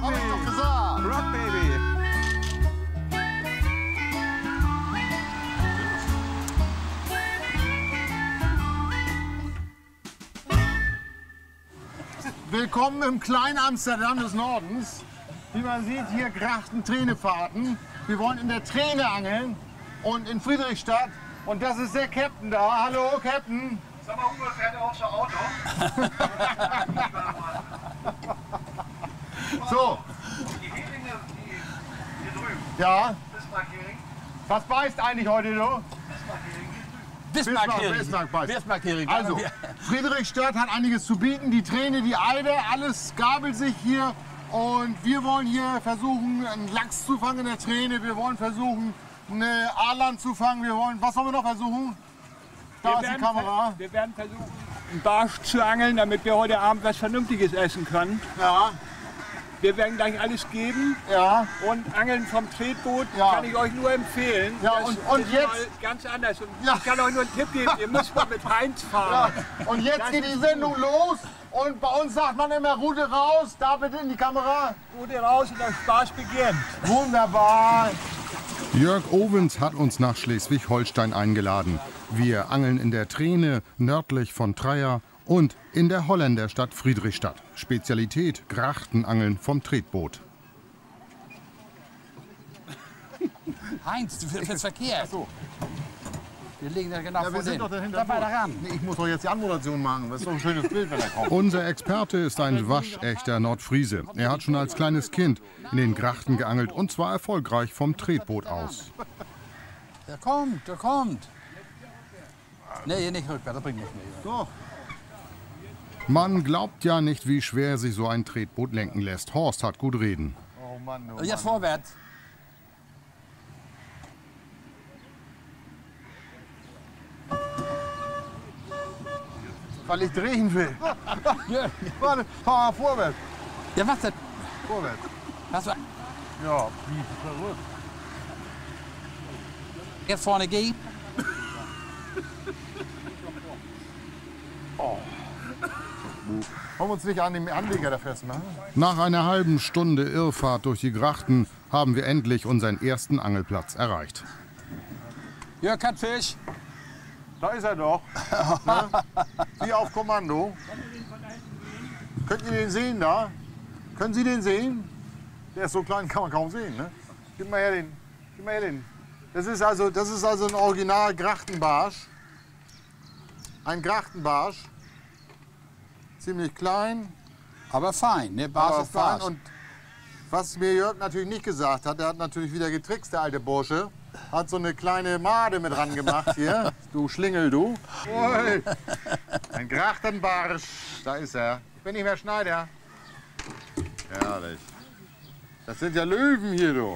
Hab ich doch gesagt. Rock Baby. Willkommen im kleinen Amsterdam des Nordens. Wie man sieht, hier Grachten, Tränefahrten. Wir wollen in der Träne angeln und in Friedrichstadt. Und das ist der Captain da. Hallo, Captain. Sag mal, Uwe, fährt er auch schon Auto? So. Die Heringe, die hier drüben. Ja. Bismarck-Hering. Was beißt eigentlich heute, du? Bismarck-Hering. Bismarck-Hering. Also, Friedrichstadt hat einiges zu bieten. Die Träne, die Eider, alles gabelt sich hier. Und wir wollen hier versuchen, einen Lachs zu fangen in der Träne. Wir wollen versuchen, eine Aaland zu fangen. Was wollen wir noch versuchen? Da ist die Kamera. Wir werden versuchen, einen Barsch zu angeln, damit wir heute Abend was Vernünftiges essen können. Ja, Wir werden gleich alles geben. ja. Und Angeln vom Tretboot Ja. kann ich euch nur empfehlen. Ja, Das und ist jetzt- mal ganz anders. Und Ja. ich kann euch nur einen Tipp geben, ihr müsst mal mit Heinz fahren. Und jetzt geht die Sendung los. Und bei uns sagt man immer Rute raus. Da bitte in die Kamera. Rute raus und der Spaß beginnt. Wunderbar. Jörg Owens hat uns nach Schleswig-Holstein eingeladen. Wir angeln in der Träne nördlich von Treia und in der Holländerstadt Friedrichstadt. Spezialität Grachtenangeln vom Tretboot. Heinz, du fährst verkehrt. so. Wir legen da genau Ja, wir vor sind den. doch dahinter. Da weiter ran. Nee, ich muss doch jetzt die Anmoderation machen. Das ist doch ein schönes Bild, wenn er kommt. Unser Experte ist ein waschechter Nordfriese. Er hat schon als kleines Kind in den Grachten geangelt und zwar erfolgreich vom Tretboot aus. Der kommt, der kommt. Nee, nicht rückwärts, das bringt nichts mehr. Doch. Man glaubt ja nicht, wie schwer sich so ein Tretboot lenken lässt. Horst hat gut reden. Oh Mann, oh Und jetzt Mann. vorwärts. Weil ich drehen will. Ja, Warte, fahr mal vorwärts. ja was denn? Vorwärts. Was war? Ja, wie verrückt. Jetzt vorne gehen. Wollen wir uns nicht an dem Anleger da festmachen? Nach einer halben Stunde Irrfahrt durch die Grachten haben wir endlich unseren ersten Angelplatz erreicht. Jörg hat Fisch. Da ist er doch. Ne? Wie auf Kommando. Könnt ihr den sehen da? Können Sie den sehen? Der ist so klein, kann man kaum sehen. Ne? Gib mal her den. Gib mal her den. Das ist also ein Original Grachtenbarsch. Ein Grachtenbarsch. Ziemlich klein, Aber fein, ne? Barsch aber ist fein. Barsch. Und was mir Jörg natürlich nicht gesagt hat, der hat natürlich wieder getrickst, der alte Bursche. Hat so eine kleine Made mit ran gemacht hier. Du Schlingel, du. Ui. Ein Grachtenbarsch. Da ist er. Ich bin nicht mehr Schneider. Herrlich. Das sind ja Löwen hier, du.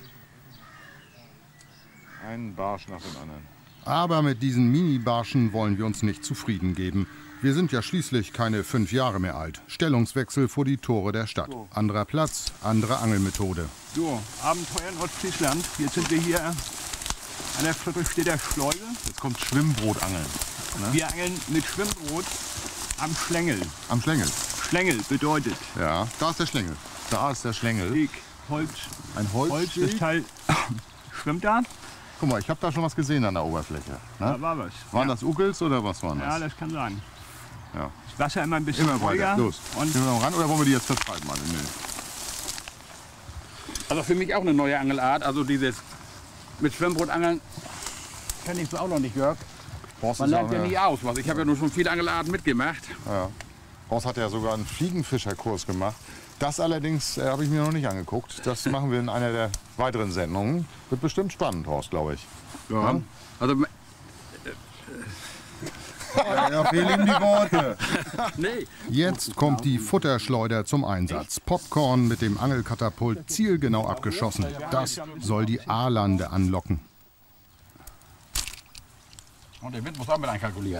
Ein Barsch nach dem anderen. Aber mit diesen Mini-Barschen wollen wir uns nicht zufrieden geben. Wir sind ja schließlich keine 5 Jahre mehr alt. Stellungswechsel vor die Tore der Stadt. Anderer Platz, andere Angelmethode. So, Abenteuer Nordfriesland. Jetzt sind wir hier an der Friedrichstädter Schleuse. Jetzt kommt Schwimmbrotangeln. Wir angeln mit Schwimmbrot am Schlängel. Am Schlängel. Schlängel bedeutet Ja, da ist der Schlängel. Da ist der Schlängel. Weg, Holz, Ein Holz, Holzsteg. das Teil schwimmt da. Guck mal, ich habe da schon was gesehen an der Oberfläche. Da Ne? war was. Waren ja. das Uckels oder was waren Ja, das? das kann sein. Ja. Das Wasser immer ein bisschen Immer weiter. ruhiger. Los. Und Gehen wir noch ran oder wollen wir die jetzt vertreiben? Alle? Nö. Also für mich auch eine neue Angelart. Also dieses mit Schwimmbrot-Angeln kenne ich so auch noch nicht, Jörg. Horst, Man ist lernt auch, ja nie aus. Was. Ich habe ja nur schon viele Angelarten mitgemacht. ja. Horst hat ja sogar einen Fliegenfischerkurs gemacht. Das allerdings habe ich mir noch nicht angeguckt. Das machen wir in einer der weiteren Sendungen. Wird bestimmt spannend, Horst, glaube ich. Ja. Also, Ja, fehlen ihm die Worte. nee. Jetzt kommt die Futterschleuder zum Einsatz. Popcorn mit dem Angelkatapult zielgenau abgeschossen. Das soll die Aalande anlocken. Und der Wind muss auch mit einkalkulieren.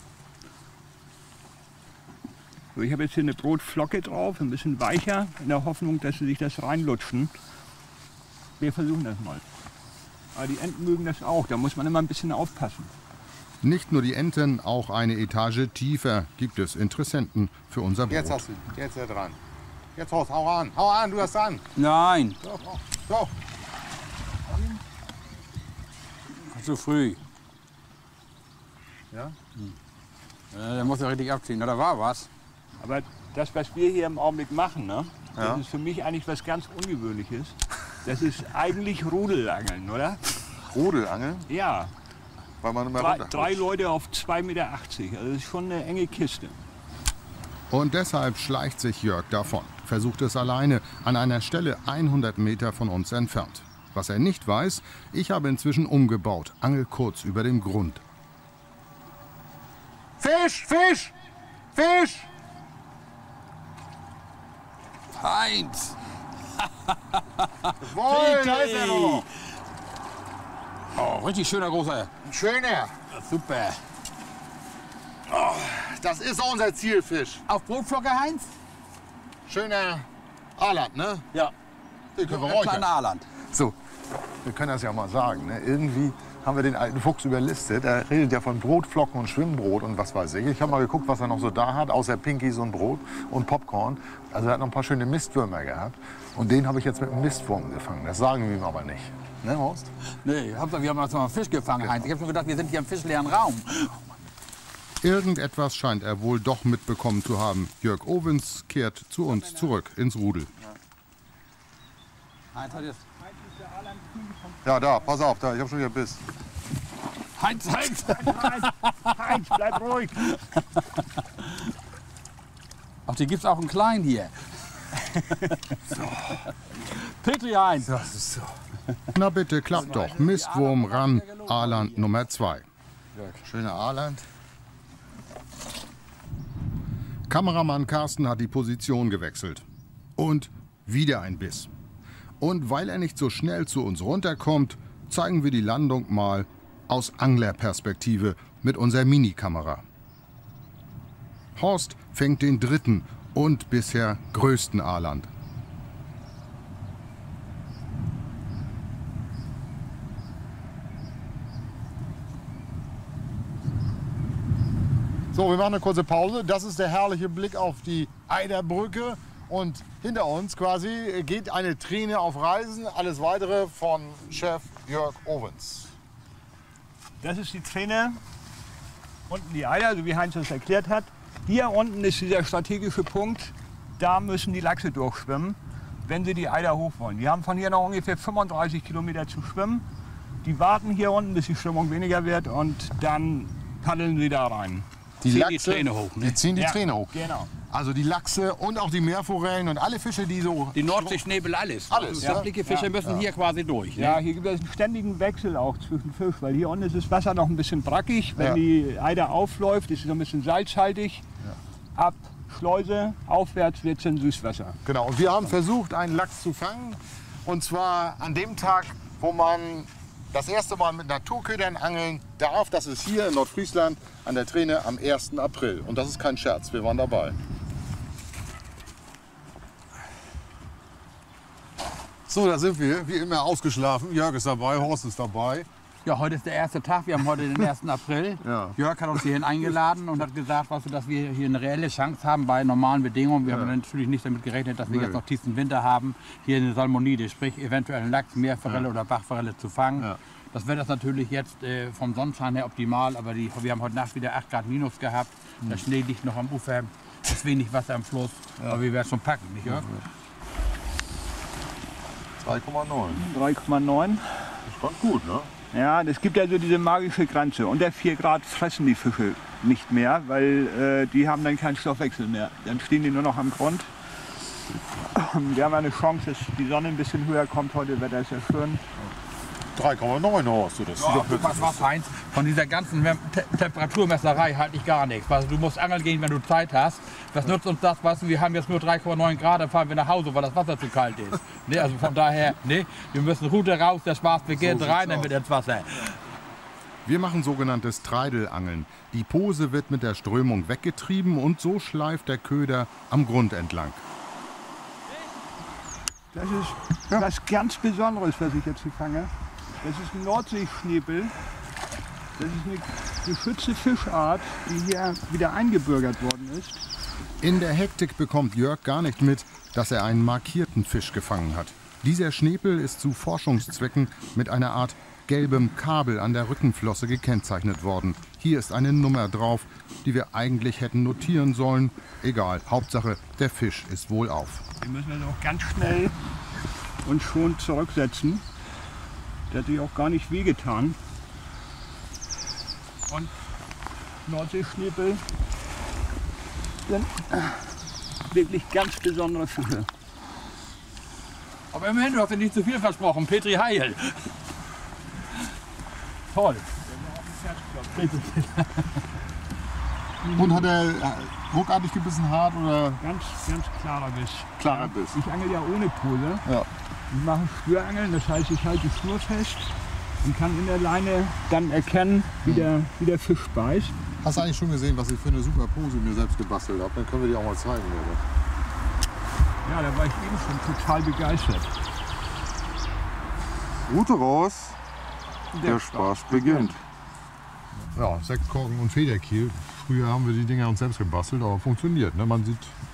so, ich habe jetzt hier eine Brotflocke drauf, ein bisschen weicher, in der Hoffnung, dass sie sich das reinlutschen. Wir versuchen das mal. Aber die Enten mögen das auch, da muss man immer ein bisschen aufpassen. Nicht nur die Enten, auch eine Etage tiefer gibt es Interessenten für unser Brot. Jetzt hast du, jetzt ist er dran. Jetzt Horst, hau an. Hau an, du hast an. Nein, So. zu früh. Ja? Der muss ja richtig abziehen. Na, da war was. Aber das, was wir hier im Augenblick machen, ne, Ja. das ist für mich eigentlich was ganz Ungewöhnliches. Das ist eigentlich Rudelangeln, oder? Rodelangeln, Ja, weil man immer drei Leute auf 2,80 Meter. Also das ist schon eine enge Kiste. Und deshalb schleicht sich Jörg davon, versucht es alleine an einer Stelle 100 Meter von uns entfernt. Was er nicht weiß, ich habe inzwischen umgebaut, angel kurz über dem Grund. Fisch, Fisch, Fisch. Heinz! Wohl, da ist er noch. Oh, richtig schöner großer. Schöner. Super. Das ist unser Zielfisch. Auf Brotflocke, Heinz? Schöner Aaland, ne? Ja. Den können wir Ein räuchern. kleiner Aaland. So, wir können das ja mal sagen. Ne? Irgendwie haben wir den alten Fuchs überlistet. Er redet ja von Brotflocken und Schwimmbrot und was weiß ich. Ich habe mal geguckt, was er noch so da hat, außer Pinkies und Brot und Popcorn. Also er hat noch ein paar schöne Mistwürmer gehabt. Und den habe ich jetzt mit einem Mistwurm gefangen. Das sagen wir ihm aber nicht. Ne, Horst? Nee, Hauptsache, wir haben jetzt mal einen Fisch gefangen, Heinz. Ich habe schon gedacht, wir sind hier im fischleeren Raum. Irgendetwas scheint er wohl doch mitbekommen zu haben. Jörg Ovens kehrt zu uns zurück ins Rudel. Heinz hat jetzt... Ja, da, pass auf, da, ich habe schon wieder Biss. Heinz, Heinz! Heinz, bleib ruhig. Ach, die gibt's auch einen kleinen hier. So. Petri, Heinz. Das ist so. Na bitte, klappt doch. Mistwurm ran, Aaland Nummer 2. Schöner Aaland. Kameramann Carsten hat die Position gewechselt. Und wieder ein Biss. Und weil er nicht so schnell zu uns runterkommt, zeigen wir die Landung mal aus Anglerperspektive mit unserer Minikamera. Horst fängt den dritten und bisher größten Aaland. So, wir machen eine kurze Pause. Das ist der herrliche Blick auf die Eiderbrücke. Und hinter uns quasi geht eine Träne auf Reisen. Alles weitere von Chef Jörg Ovens. Das ist die Träne. Unten die Eider, so wie Heinz das erklärt hat. Hier unten ist dieser strategische Punkt. Da müssen die Lachse durchschwimmen, wenn sie die Eider hoch wollen. Die haben von hier noch ungefähr 35 Kilometer zu schwimmen. Die warten hier unten, bis die Strömung weniger wird und dann paddeln sie da rein. Die Ziehen die Träne hoch, ne? Die ziehen die Ja, Träne hoch. Genau. Also die Lachse und auch die Meerforellen und alle Fische, die so... Die Nordseeschnäbel, alles. Alles, ja? Sämtliche Fische müssen hier quasi durch. Ne? Ja, hier gibt es einen ständigen Wechsel auch zwischen Fisch, weil hier unten ist das Wasser noch ein bisschen brackig. Wenn Ja. die Eider aufläuft, ist es noch ein bisschen salzhaltig. Ab Schleuse aufwärts wird es dann Süßwasser. Genau, und wir haben versucht, einen Lachs zu fangen. Und zwar an dem Tag, wo man das erste Mal mit Naturködern angeln darf. Das ist hier in Nordfriesland an der Träne am 1. April. Und das ist kein Scherz, wir waren dabei. So, da sind wir, wie immer ausgeschlafen. Jörg ist dabei, Horst ist dabei. Ja, heute ist der erste Tag. Wir haben heute den 1. April. Ja. Jörg hat uns hierhin eingeladen und hat gesagt, weißt du, dass wir hier eine reelle Chance haben bei normalen Bedingungen. Wir haben natürlich nicht damit gerechnet, dass wir jetzt noch tiefsten Winter haben, hier eine Salmonide, sprich eventuell einen Lachs, Meerforelle oder Bachforelle zu fangen. Ja. Das wäre das natürlich jetzt vom Sonnenschein her optimal, aber wir haben heute Nacht wieder 8 Grad minus gehabt. Der Schnee liegt noch am Ufer, ist wenig Wasser am Fluss, aber wir werden es schon packen, nicht Jörg? 3,9. 3,9. Ist ganz gut, ne? Ja, es gibt also diese magische Grenze. Unter 4 Grad fressen die Fische nicht mehr, weil die haben dann keinen Stoffwechsel mehr. Dann stehen die nur noch am Grund. Wir haben eine Chance, dass die Sonne ein bisschen höher kommt. Heute Wetter ist ja schön. 3,9 Horst, du das. Ja, was Heinz, von dieser ganzen Temperaturmesserei halte ich gar nichts. Also, du musst angeln gehen, wenn du Zeit hast. Was nutzt uns das? Weißt du, wir haben jetzt nur 3,9 Grad, dann fahren wir nach Hause, weil das Wasser zu kalt ist. Ne, also von daher, ne, wir müssen Rute raus, der Spaß beginnt, So rein sieht's dann wird ins Wasser. Wir machen sogenanntes Treidelangeln. Die Pose wird mit der Strömung weggetrieben und so schleift der Köder am Grund entlang. Das ist was ganz Besonderes, was ich jetzt hier fange. Das ist ein Nordseeschnäbel. Das ist eine geschützte Fischart, die hier wieder eingebürgert worden ist. In der Hektik bekommt Jörg gar nicht mit, dass er einen markierten Fisch gefangen hat. Dieser Schnepel ist zu Forschungszwecken mit einer Art gelbem Kabel an der Rückenflosse gekennzeichnet worden. Hier ist eine Nummer drauf, die wir eigentlich hätten notieren sollen. Egal, Hauptsache, der Fisch ist wohlauf. Wir müssen das auch ganz schnell und schon zurücksetzen. Der hat sich auch gar nicht wehgetan. Und Nordseeschnepel sind wirklich ganz besondere Fische. Aber immerhin, du hast dir nicht zu viel versprochen. Petri Heil. Toll. Und hat er ruckartig gebissen, hart oder Ganz klarer Biss. klarer Biss? Ich angel ja ohne Pose. Ja. Ich mache Spürangeln, das heißt, ich halte die Schnur fest und kann in der Leine dann erkennen, wie der Fisch beißt. Hast du eigentlich schon gesehen, was ich für eine super Pose mir selbst gebastelt habe? Dann können wir die auch mal zeigen. Oder? Ja, da war ich eben schon total begeistert. Rute raus, der Spaß beginnt. Ja, Sektkorken und Federkiel. Früher haben wir die Dinger uns selbst gebastelt, aber funktioniert. Ne? Man sieht.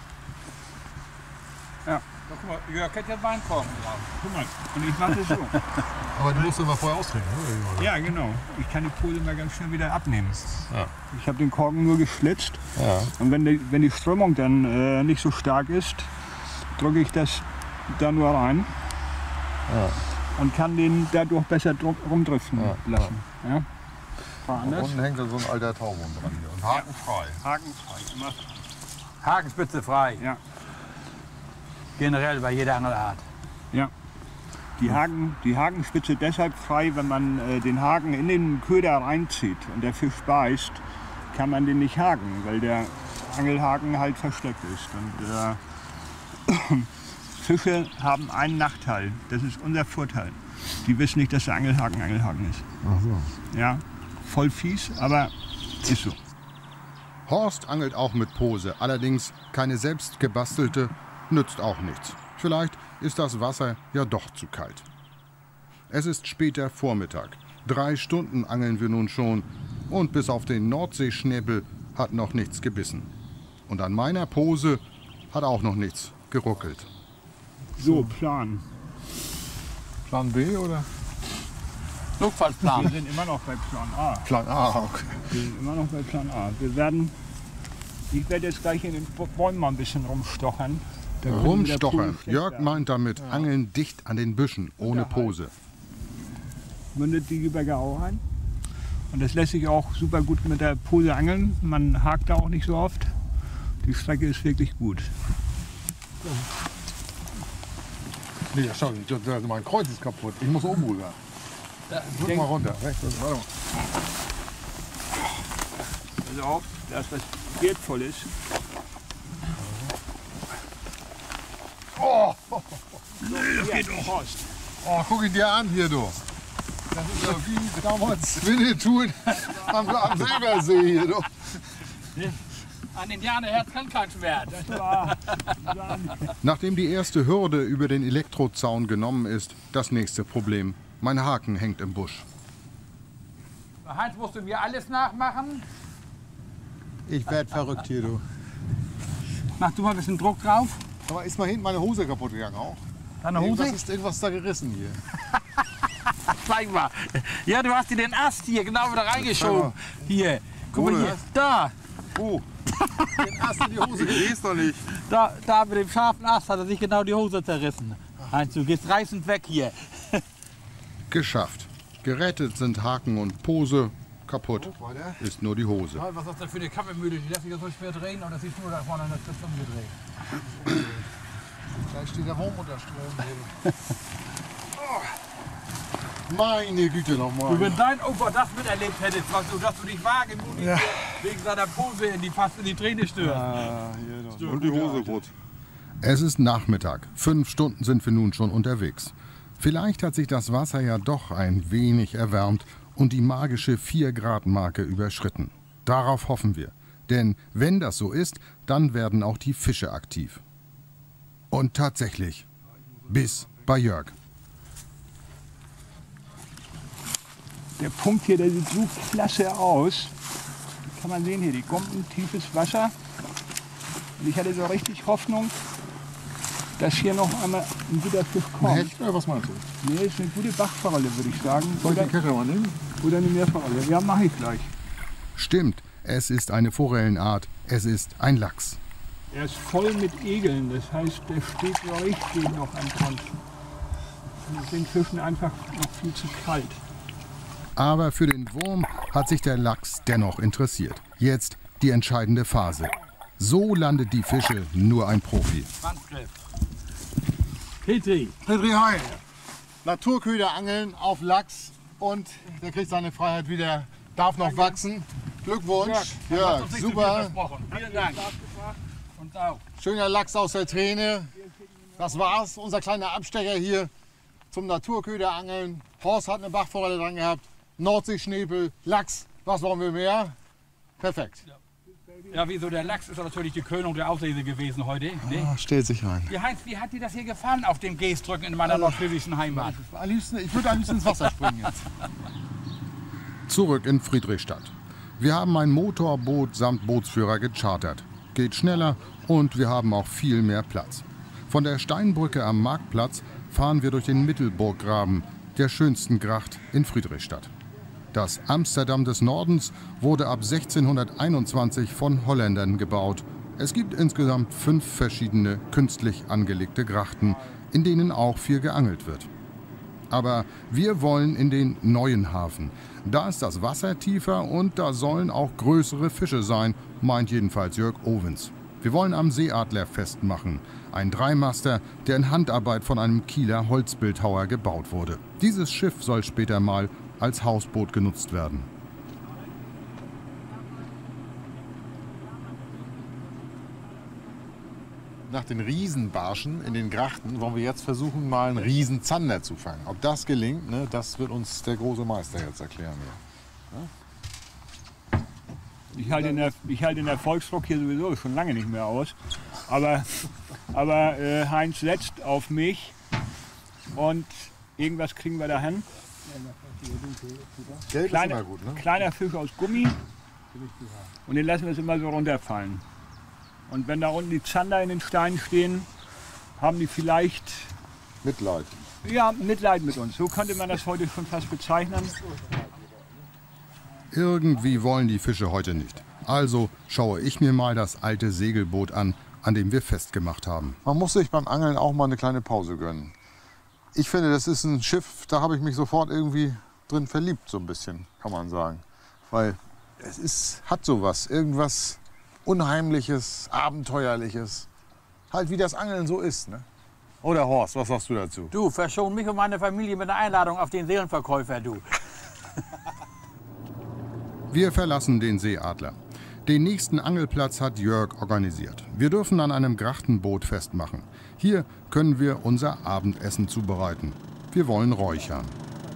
Guck mal, Jörg hat ja Weinkorken drauf. Guck mal, und ich mache das so. Aber die musst du mal vorher austrinken, oder? Ja, genau. Ich kann die Pose mal ganz schnell wieder abnehmen. Ja. Ich habe den Korken nur geschlitzt. Ja. Und wenn die Strömung dann nicht so stark ist, drücke ich das da nur rein. Ja. Und kann den dadurch besser rumdriften lassen. Ja. War Und anders. unten hängt dann so ein alter Tauwurm dran hier. Und hakenfrei. Hakenfrei. Immer. Hakenspitze frei. Ja. Generell bei jeder Angelart. Ja. Die Hakenspitze deshalb frei, wenn man den Haken in den Köder reinzieht und der Fisch beißt, kann man den nicht haken, weil der Angelhaken halt versteckt ist. Und Fische haben einen Nachteil, das ist unser Vorteil. Die wissen nicht, dass der Angelhaken ist. Ach so. Ja, voll fies, aber ist so. Horst angelt auch mit Pose, allerdings keine selbst gebastelte, nützt auch nichts. Vielleicht ist das Wasser ja doch zu kalt. Es ist später Vormittag. 3 Stunden angeln wir nun schon und bis auf den Nordseeschnäbel hat noch nichts gebissen. Und an meiner Pose hat auch noch nichts geruckelt. So, Plan. Plan B oder? Wir Notfallsplan. sind immer noch bei Plan A. Plan A, okay. Wir sind immer noch bei Plan A. Ich werde jetzt gleich in den Bäumen mal ein bisschen rumstochern. Da können wir mit der Pose Rumstochern. schlecht Jörg werden. meint damit Angeln dicht an den Büschen, ohne Pose. Mündet die Lübecker auch ein. Und das lässt sich auch super gut mit der Pose angeln. Man hakt da auch nicht so oft. Die Strecke ist wirklich gut. Nee, schau, mein Kreuz ist kaputt. Ich muss oben rüber. Drück mal runter. Rechts, warte mal. Also auf, dass das wertvoll ist. Oh, Das geht doch Horst. oh, guck ihn dir an hier, du. Das ist ja wie damals Winnetou am Silbersee hier, du. Ein Indianerherz kann kein Schwert. Nachdem die erste Hürde über den Elektrozaun genommen ist, das nächste Problem. Mein Haken hängt im Busch. Heinz, musst du mir alles nachmachen? Ich werd verrückt hier, du. Mach du mal ein bisschen Druck drauf. Aber ist mal hinten meine Hose kaputt gegangen auch? Deine Irgendwas ist da gerissen hier. Zeig mal. Ja, du hast dir den Ast hier genau wieder reingeschoben. Hier. Guck mal Wo hier. das? Da. Oh, den Ast in die Hose gelesen doch nicht. Da mit dem scharfen Ast hat er sich genau die Hose zerrissen. Heinz, du gehst reißend weg hier. Geschafft. Gerettet sind Haken und Pose. Kaputt ist nur die Hose. Was ist das denn für eine Kaffeemühle? Die lässt sich ja so schwer drehen und das ist nur da vorne an der Station gedreht. Da steht der Wurm unter Strom. Oh. Meine Güte nochmal. Wenn dein Opa das miterlebt hätte, dass du dich wagemutig wegen seiner Pose fast in die Träne stürzt. Und die Hose rot. Es ist Nachmittag. 5 Stunden sind wir nun schon unterwegs. Vielleicht hat sich das Wasser ja doch ein wenig erwärmt und die magische 4-Grad-Marke überschritten. Darauf hoffen wir. Denn wenn das so ist, dann werden auch die Fische aktiv. Und tatsächlich, bis bei Jörg. Der Punkt hier, der sieht so klasse aus. Kann man sehen hier, die Gumpen, tiefes Wasser. Und ich hatte so richtig Hoffnung, dass hier noch einmal ein guter Fisch kommt. Hecht oder was meinst du? Nee, ist eine gute Bachforelle, würde ich sagen. Soll ich die Kette mal nehmen? Oder eine Meerforelle. Ja, mache ich gleich. Stimmt, es ist eine Forellenart, es ist ein Lachs. Er ist voll mit Egeln, das heißt, der steht richtig noch am Grund. Den Fischen einfach noch viel zu kalt. Aber für den Wurm hat sich der Lachs dennoch interessiert. Jetzt die entscheidende Phase. So landet die Fische nur ein Profi. Handgriff. Petri. Petri, hi. Naturköder angeln auf Lachs und der kriegt seine Freiheit wieder, darf noch wachsen. Glückwunsch. Ja, super. Vielen Dank. Und auch. Schöner Lachs aus der Träne. Das war's, unser kleiner Abstecher hier zum Naturköderangeln. Horst hat eine Bachforelle dran gehabt, Nordseeschnepel, Lachs. Was wollen wir mehr? Perfekt. Ja, wieso? Der Lachs ist natürlich die Krönung der Auslese gewesen heute. Ne? Stellt sich rein. Heinz, wie hat dir das hier gefallen auf dem Geestdrücken in meiner nordfriesischen Heimat? Ich würde am liebsten ins Wasser springen jetzt. Zurück in Friedrichstadt. Wir haben ein Motorboot samt Bootsführer gechartert. Geht schneller und wir haben auch viel mehr Platz. Von der Steinbrücke am Marktplatz fahren wir durch den Mittelburggraben, der schönsten Gracht in Friedrichstadt. Das Amsterdam des Nordens wurde ab 1621 von Holländern gebaut. Es gibt insgesamt 5 verschiedene künstlich angelegte Grachten, in denen auch viel geangelt wird. Aber wir wollen in den neuen Hafen. Da ist das Wasser tiefer und da sollen auch größere Fische sein, meint jedenfalls Jörg Owens. Wir wollen am Seeadler festmachen. Ein Dreimaster, der in Handarbeit von einem Kieler Holzbildhauer gebaut wurde. Dieses Schiff soll später mal als Hausboot genutzt werden. Nach den Riesenbarschen in den Grachten wollen wir jetzt versuchen, mal einen Riesenzander zu fangen. Ob das gelingt, ne, das wird uns der große Meister jetzt erklären. Ich halte den Erfolgsdruck hier sowieso schon lange nicht mehr aus. Aber Heinz setzt auf mich und irgendwas kriegen wir da hin. Gelb ist immer gut, ne? Kleiner Fisch aus Gummi und den lassen wir es immer so runterfallen. Und wenn da unten die Zander in den Steinen stehen, haben die vielleicht Mitleid. ja, Mitleid mit uns. So könnte man das heute schon fast bezeichnen. Irgendwie wollen die Fische heute nicht. Also schaue ich mir mal das alte Segelboot an dem wir festgemacht haben. Man muss sich beim Angeln auch mal eine kleine Pause gönnen. Ich finde, das ist ein Schiff, da habe ich mich sofort irgendwie drin verliebt, so ein bisschen, kann man sagen. Weil hat sowas, irgendwas Unheimliches, Abenteuerliches. Halt wie das Angeln so ist, ne? Oder Horst, was sagst du dazu? Du, verschon mich und meine Familie mit einer Einladung auf den Seelenverkäufer, du. Wir verlassen den Seeadler. Den nächsten Angelplatz hat Jörg organisiert. Wir dürfen an einem Grachtenboot festmachen. Hier können wir unser Abendessen zubereiten. Wir wollen räuchern.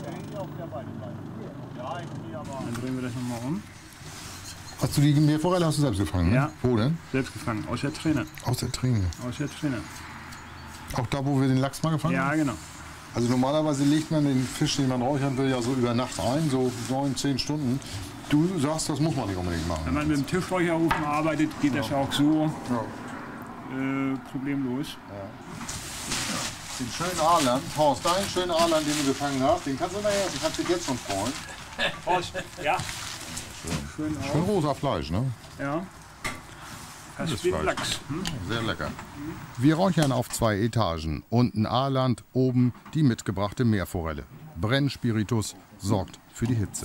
Dann drehen wir das nochmal um. Hast du die Meerforelle hast du selbst gefangen? Ne? Ja. Wo denn? Selbst gefangen, aus der Träne. Aus der Träne. Aus der Träne. Auch da, wo wir den Lachs mal gefangen haben? Ja, genau. Also normalerweise legt man den Fisch, den man räuchern will, ja so über Nacht ein, so 9, 10 Stunden. Du sagst, das muss man nicht unbedingt machen. Wenn man mit dem Tischräucherofen arbeitet, geht das auch so problemlos. Den schönen Aaland, Horst, deinen schönen Aaland, den du gefangen hast, den kannst du nachher essen, kannst du dir jetzt schon freuen. Horst, ja. Schön Schön auf. rosa Fleisch, ne? Ja. Das Gutes ist Fleisch. Lachs. Sehr lecker. Wir räuchern auf 2 Etagen. Unten Aaland, oben die mitgebrachte Meerforelle. Brennspiritus sorgt für die Hitze.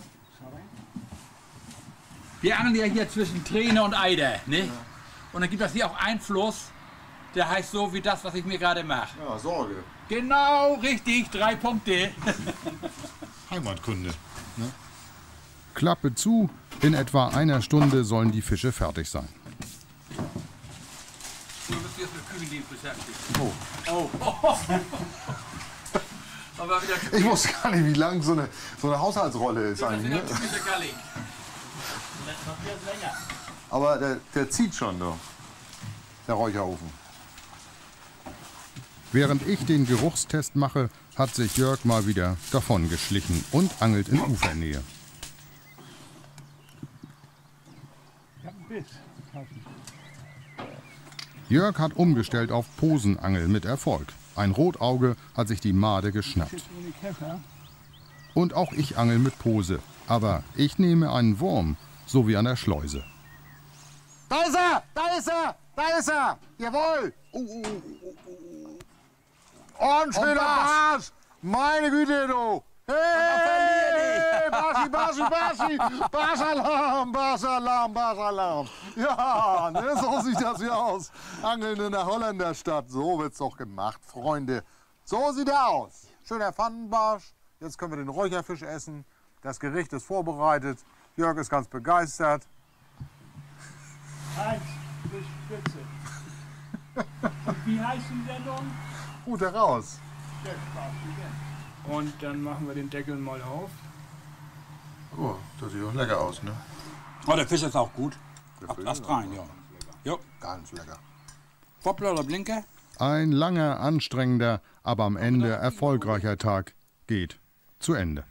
Wir angeln ja hier zwischen Träne und Eider, ne? Und dann gibt es hier auch einen Fluss, der heißt so wie das, was ich mir gerade mache. Ja, Sorge. Genau, richtig, 3 Punkte. Heimatkunde. Klappe zu, in etwa einer Stunde sollen die Fische fertig sein. Du bist jetzt mit Küchendienst beschäftigt. Oh. Oh. Aber wieder Ich wusste gar nicht, wie lang so eine Haushaltsrolle ist eigentlich. Ne? Gallig. Aber der zieht schon, du. Der Räucherofen. Während ich den Geruchstest mache, hat sich Jörg mal wieder davon geschlichen und angelt in Ufernähe. Ich hab einen Biss. Jörg hat umgestellt auf Posenangel mit Erfolg. Ein Rotauge hat sich die Made geschnappt. Und auch ich angel mit Pose. Aber ich nehme einen Wurm, so wie an der Schleuse. Da ist er! Da ist er! Da ist er! Jawohl! Und schöner Barsch! Meine Güte, du! Hey! Barschi, Barschi, Barschi! Barschalarm, Barschalarm, Barschalarm! Ja, ne, so sieht das hier aus. Angeln in der Holländerstadt. So wird's doch gemacht, Freunde. So sieht er aus. Schöner Pfannenbarsch. Jetzt können wir den Räucherfisch essen. Das Gericht ist vorbereitet. Jörg ist ganz begeistert. Eins, bis Spitze. Und wie heißt die Sendung? Gut heraus. Und dann machen wir den Deckel mal auf. Oh, das sieht auch lecker aus, ne? Oh, der Fisch ist auch gut. Ast rein, ja. Jo. Ganz lecker. Wobbler oder Blinker? Ein langer, anstrengender, aber am Ende erfolgreicher Tag geht zu Ende.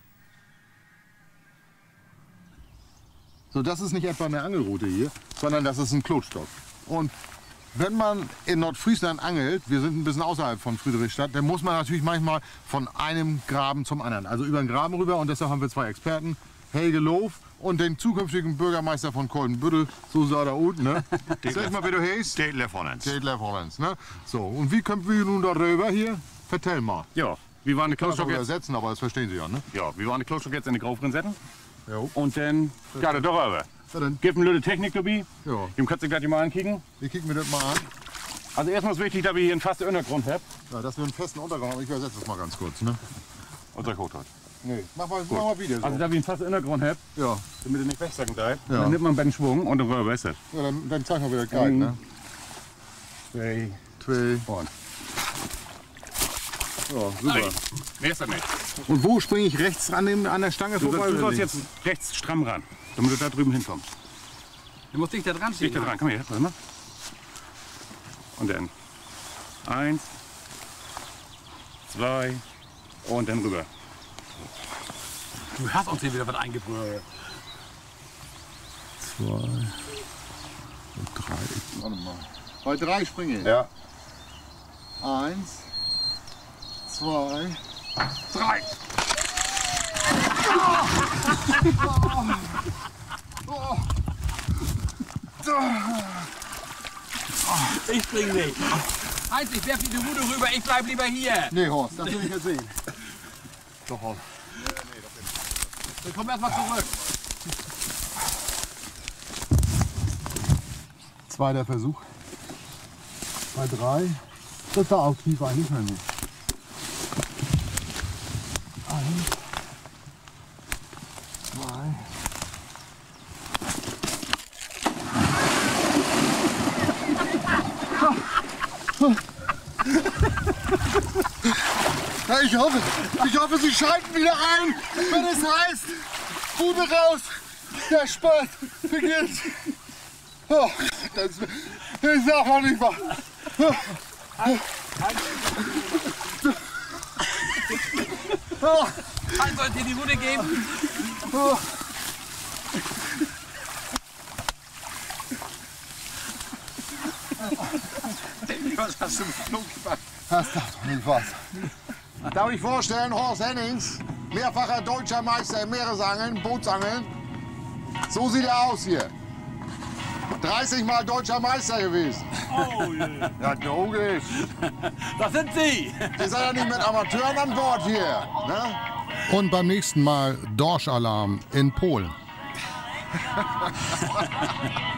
So, das ist nicht etwa eine Angelrute hier, sondern das ist ein Klotstock. Und wenn man in Nordfriesland angelt, wir sind ein bisschen außerhalb von Friedrichstadt, dann muss man natürlich manchmal von einem Graben zum anderen, also über den Graben rüber. Und deshalb haben wir zwei Experten, Helge Loof und den zukünftigen Bürgermeister von Koldenbüttel, so sah er aus, ne? Sag mal, wie du heißt. Detlef Hollands. Detlef Hollands, ne? So, und wie kommen wir nun darüber hier? Vertell mal. Ja, wir waren eine Ich kann das auch Klostock jetzt. übersetzen, aber das verstehen Sie ja, ne? Ja, wir waren eine Klostock jetzt in die Graufrinsetten. Jo. Und dann geht er doch rüber. Ja, dann, Gibt eine Lütte Technik dabei. ja, Dem kannst du gleich mal ankicken. wir kicken mir das mal an. Also erstmal ist wichtig, dass wir hier einen fasten Untergrund haben. Ja, dass wir einen festen Untergrund haben. Ich übersetze das mal ganz kurz, ne? Und sag hoch dort. Nee, mach mal wieder so. Also dass wir einen fasten Untergrund haben, Ja, damit ihr nicht wegsacken seid. Ja. Dann nimmt man einen Schwung und dann rüber ist das. ja dann zeigen wir wieder Guide, ne? 2 Zwei. und. Ja, super. Wer ist das nicht? Und wo springe ich rechts an der Stange Du vorbei? oder sollst links? jetzt rechts stramm ran, damit du da drüben hinkommst. Du musst dich da dran ziehen. Liegt da dran, komm her, warte mal. Und dann 1, 2 und dann rüber. Du hast uns hier wieder was eingebrüllt. 2 und 3. Warte mal. Bei 3 springe ich. Ja. 1, 2, 3. Ich spring nicht. Heinz, ich werf die Rute rüber, ich bleib lieber hier. Nee, Horst, das will ich jetzt sehen. Doch, Horst. Wir kommen erst mal zurück. Zweiter Versuch. Bei 3. Das sah auch tief eigentlich nicht. 1, 2. Ja, ich hoffe, Sie schalten wieder ein, wenn es heißt, Bude raus, der Sport beginnt. Oh, das ist auch nicht wahr. Heinz, soll ich dir die Rute geben? Was hast du mit Flug gemacht? Das darf doch nicht wahr sein. Darf ich vorstellen, Horst Hennings, mehrfacher deutscher Meister im Meeresangeln, Bootsangeln. So sieht er aus hier. 30 Mal deutscher Meister gewesen. Oh, yeah. Ja, logisch. Das sind Sie. Ihr seid ja nicht mit Amateuren an Bord hier. Ne? Und beim nächsten Mal Dorschalarm in Polen.